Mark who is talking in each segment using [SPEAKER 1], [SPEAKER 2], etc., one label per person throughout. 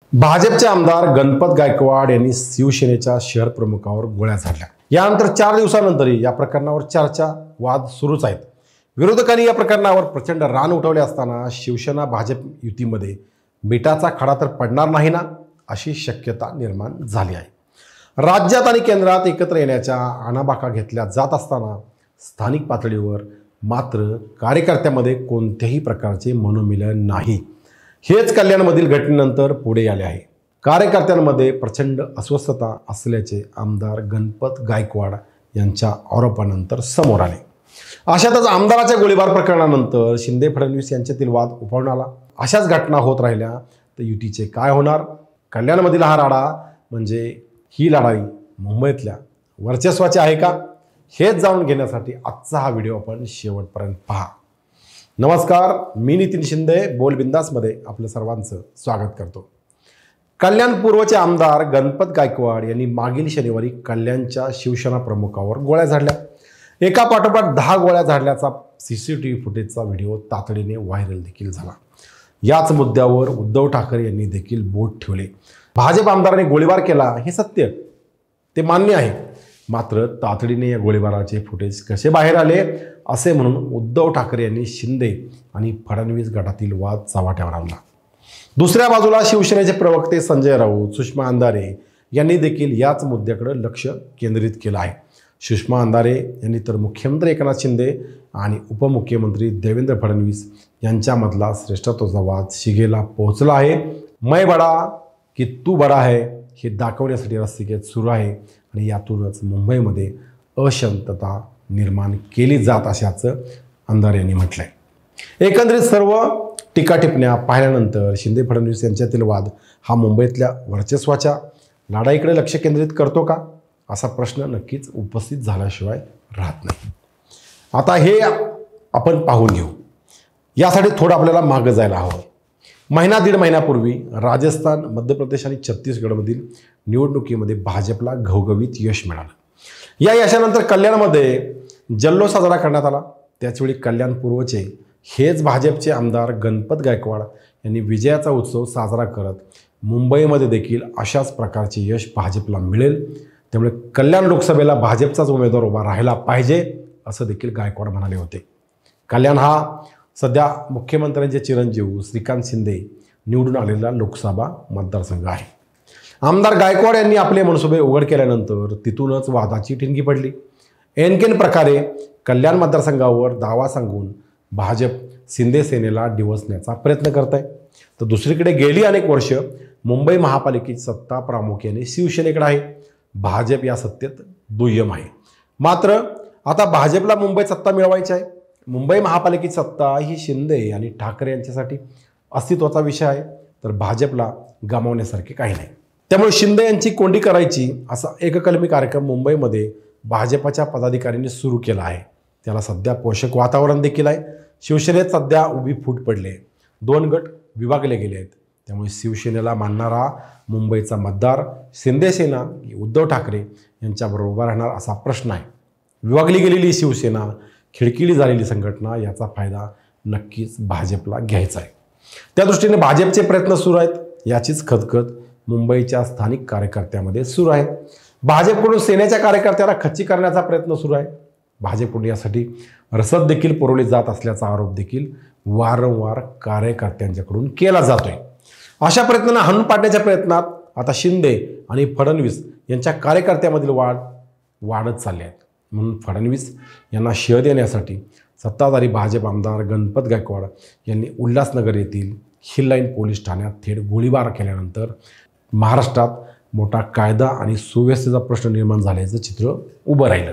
[SPEAKER 1] भाजपचे आमदार गणपत गायकवाड यांनी शिवसेनेच्या शहर प्रमुखावर गोळ्या झाडल्या। यानंतर 4 दिवसांनंतरही या प्रकरणावर चर्चा वाद सुरूच आहेत। विरोधकांनी या प्रकरणावर प्रचंड रान उठवले असताना शिवसेना भाजप युतीमध्ये मिठाचा खडा तर पडणार नाही ना, अशी शक्यता निर्माण झाली आहे। राज्यात आणि केंद्रात एकत्र येण्याच्या आणाबाका घेतल्या जात असताना स्थानिक पातळीवर मात्र कार्यकर्त्यांमध्ये कोणत्याही प्रकारचे मनोमिलन नाही। हेच कल्याणमधील घटनेनंतर पुढे आले आहे। कार्यकर्त्यांमध्ये प्रचंड अस्वस्थता असल्याचे आमदार गणपत गायकवाड यांच्या आरोपानंतर समोर आले। अशातच आमदाराच्या गोळीबार प्रकरणानंतर शिंदे फडणवीस यांच्यातील वाद उफाळून आला। अशाच घटना होत राहिल्या तर युतीचे काय होणार? कल्याणमधील हा राडा म्हणजे ही लढाई मुंबईतल्या वर्चस्वाची आहे का? हेच जाणून घेण्यासाठी आजचा हा व्हिडिओ आपण शेवटपर्यंत पहा। नमस्कार, मी नितीन शिंदे बोल बिंदासमध्ये आपलं सर्वांचं स्वागत करतो। कल्याण पूर्वचे आमदार गणपत गायकवाड यांनी मागील शनिवारी कल्याणच्या शिवसेना प्रमुखावर गोळ्या झाडल्या। एका पाठोपाठ 10 गोळ्या झाडल्याचा CCTV फुटेजचा व्हिडिओ तातडीने व्हायरल देखील झाला। याच मुद्द्यावर उद्धव ठाकरे यांनी देखील बोट ठेवले। भाजप आमदाराने गोळीबार केला हे सत्य, ते मान्य आहे, मात्र तातडीने या गोळीबाराचे फुटेज कसे बाहेर आले असे म्हणून उद्धव ठाकरे यांनी शिंदे आणि फडणवीस गटातील वाद चव्हाट्यावर आणला। दुसऱ्या बाजूला शिवसेनेचे प्रवक्ते संजय राऊत, सुषमा अंधारे यांनी देखील याच मुद्द्याकडे लक्ष केंद्रित केलं आहे। सुषमा अंधारे यांनी तर मुख्यमंत्री एकनाथ शिंदे आणि उपमुख्यमंत्री देवेंद्र फडणवीस यांच्यामधला श्रेष्ठत्वाचा वाद शिगेला पोहोचला आहे। मैं बडा की तू बडा है हे दाखवण्यासाठी रस्तिकेत सुरू आहे आणि यातूनच मुंबईमध्ये अशांतता निर्माण केली जात असल्याचं अंधारे यांनी म्हटलंय। एकंदरीत सर्व टीका टिप्पण्या पाहिल्यानंतर शिंदे फडणवीस यांच्यातील वाद हा मुंबईतल्या वर्चस्वाच्या लढाईकडे लक्ष केंद्रित करतो का, असा प्रश्न नक्कीच उपस्थित झाल्याशिवाय राहत नाही। आता हे आपण पाहून घेऊ। यासाठी थोडं आपल्याला मागं जायला हवं। दीड महिन्यापूर्वी राजस्थान, मध्य प्रदेश आणि छत्तीसगडमधील निवडणुकीमध्ये भाजपला घवघवीत यश मिळालं। या यशानंतर कल्याणमध्ये जल्लोष साजरा करण्यात आला। त्याचवेळी कल्याण पूर्वचे हेच भाजपचे आमदार गणपत गायकवाड यांनी विजयाचा उत्सव साजरा करत मुंबईमध्ये देखील अशाच प्रकारचे यश भाजपला मिळेल, त्यामुळे कल्याण लोकसभेला भाजपचाच उमेदवार उभा राहिला पाहिजे असं देखील गायकवाड म्हणाले होते। कल्याण हा सध्या मुख्यमंत्र्यांचे चिरंजीव श्रीकांत शिंदे निवडून आलेला लोकसभा मतदारसंघ आहे। आमदार गायकवाड यांनी आपले मनसुबे उघड केल्यानंतर तिथूनच वादाची ठिणगी पडली। एनकेन प्रकारे कल्याण मतदारसंघावर दावा सांगून भाजप शिंदे सेनेला डिवचण्याचा प्रयत्न करत आहे, तर दुसरीकडे गेली अनेक वर्ष मुंबई महापालिकेची सत्ता प्रामुख्याने शिवसेनेकडे आहे। भाजप या सत्तेत दुय्यम आहे। मात्र आता भाजपला मुंबईत सत्ता मिळवायची आहे। मुंबई महापालिकेची सत्ता ही शिंदे आणि ठाकरे यांच्यासाठी अस्तित्वाचा विषय आहे, तर भाजपला गमावण्यासारखे काही नाही। त्यामुळे शिंदे यांची कोंडी करायची असा एककलमी कार्यक्रम मुंबईमध्ये भाजपच्या पदाधिकाऱ्यांनी सुरू केला आहे। त्याला सध्या पोषक वातावरण देखील आहे। शिवसेनेत सध्या उभी फूट पडले, 2 गट विभागले गेले आहेत। त्यामुळे शिवसेनेला मानणारा मुंबईचा मतदार शिंदे सेना उद्धव ठाकरे यांच्याबरोबर उभा राहणार असा प्रश्न आहे। विभागली गेलेली शिवसेना, खिळखिळी झालेली संघटना याचा फायदा नक्कीच भाजपला घ्यायचा आहे। त्या दृष्टीने भाजपचे प्रयत्न सुरू आहेत। याचीच खदखद मुंबईच्या स्थानिक कार्यकर्त्यांमध्ये सुरू आहे। भाजपकडून सेनेच्या कार्यकर्त्याला खच्ची करण्याचा प्रयत्न सुरू आहे। भाजपकडून यासाठी रसद देखील पुरवली जात असल्याचा आरोप देखील वारंवार कार्यकर्त्यांच्याकडून केला जातोय। अशा प्रयत्नांना हाणून पाडण्याच्या प्रयत्नात आता शिंदे आणि फडणवीस यांच्या कार्यकर्त्यांमधील वाढत चालले आहेत। म्हणून फडणवीस यांना शह देण्यासाठी सत्ताधारी भाजप आमदार गणपत गायकवाड यांनी उल्हासनगर येथील हिल लाईन पोलीस ठाण्यात थेट गोळीबार केल्यानंतर महाराष्ट्रात मोठा कायदा आणि सुव्यवस्थेचा प्रश्न निर्माण झाल्याचं चित्र उभं राहिलं।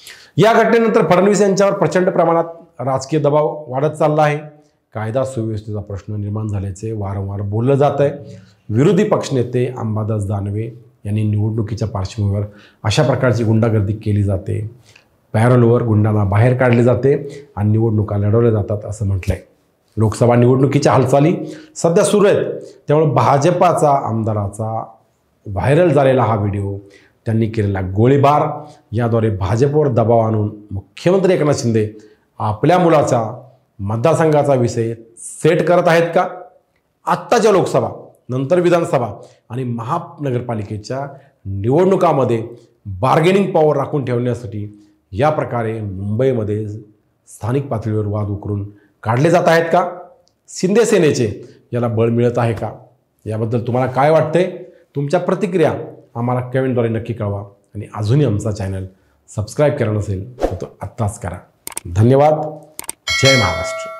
[SPEAKER 1] या घटनेनंतर फडणवीस यांच्यावर प्रचंड प्रमाणात राजकीय दबाव वाढत चालला आहे। कायदा सुव्यवस्थेचा प्रश्न निर्माण झाल्याचे वारंवार बोललं जात आहे। विरोधी पक्षनेते अंबादास दानवे यांनी निवडणुकीच्या पार्श्वभूमीवर अशा प्रकारची गुंडागर्दी केली जाते, पॅरोलवर गुंडांना बाहेर काढले जाते आणि निवडणुका लढवल्या जातात असं म्हटलंय। लोकसभा निवडणुकीच्या हालचाली सध्या सुरू आहेत। त्यामुळे भाजपाचा आमदाराचा व्हायरल झालेला हा व्हिडिओ, त्यांनी केलेला गोळीबार याद्वारे भाजपवर दबाव आणून मुख्यमंत्री एकनाथ शिंदे आपल्या मुलाचा मतदारसंघाचा विषय सेट करत आहेत का? आत्ताच्या लोकसभा नंतर विधानसभा आणि महानगरपालिकेच्या निवडणुकामध्ये बार्गेनिंग पॉवर राखून ठेवण्यासाठी या प्रकारे मुंबईमध्ये स्थानिक पातळीवर वाद उकरून काढले जात आहेत का? शिंदे सेनेचे याला बळ मिळत आहे का? याबद्दल तुम्हाला काय वाटते? तुमच्या प्रतिक्रिया आम्हाला कमेंटद्वारे नक्की कळवा आणि अजूनही आमचा चॅनल सबस्क्राईब केला नसेल तर तो आत्ताच करा. धन्यवाद. जय महाराष्ट्र.